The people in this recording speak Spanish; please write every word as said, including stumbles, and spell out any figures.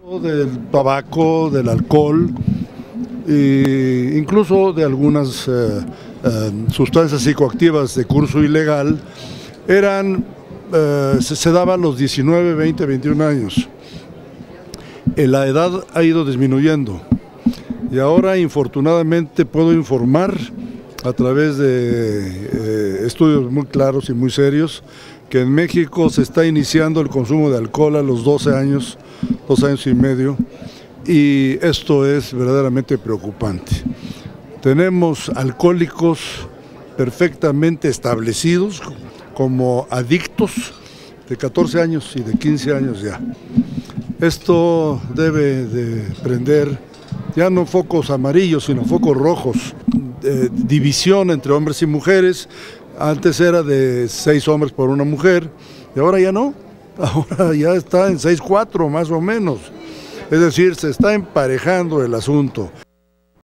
Del tabaco, del alcohol e incluso de algunas eh, eh, sustancias psicoactivas de curso ilegal, eran, eh, se, se daban los diecinueve, veinte, veintiún años. Eh, la edad ha ido disminuyendo y ahora infortunadamente puedo informar a través de eh, estudios muy claros y muy serios que en México se está iniciando el consumo de alcohol a los doce años, dos años y medio, y esto es verdaderamente preocupante. Tenemos alcohólicos perfectamente establecidos como adictos de catorce años y de quince años ya. Esto debe de prender ya no focos amarillos, sino focos rojos, de división entre hombres y mujeres. Antes era de seis hombres por una mujer, y ahora ya no, ahora ya está en seis cuatro más o menos. Es decir, se está emparejando el asunto.